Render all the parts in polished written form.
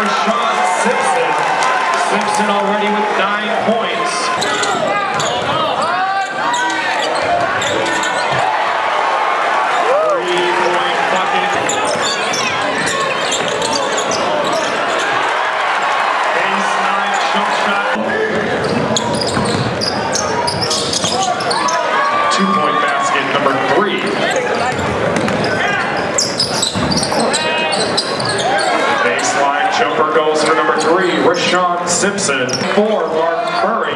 Resean Simpson. Simpson already with 9 points. Three-point bucket. Baseline jump shot. 2-point basket number 3. Baseline jumper goes for number 3, Resean Simpson. 4, Mark Murray.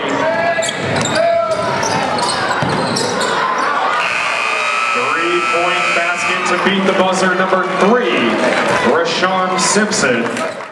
3-point basket to beat the buzzer, number 3, Resean Simpson.